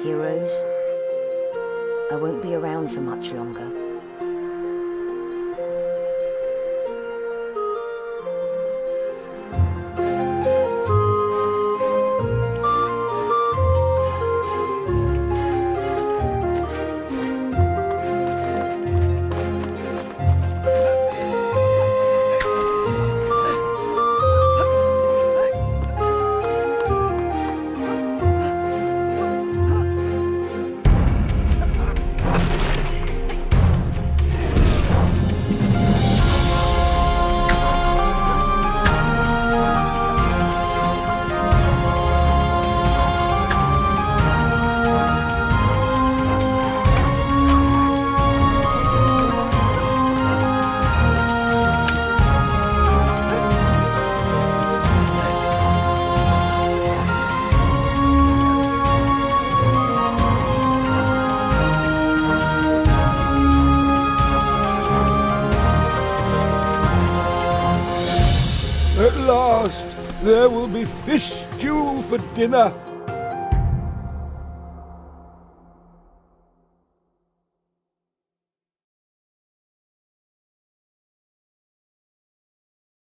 Heroes, I won't be around for much longer. At last, there will be fish stew for dinner.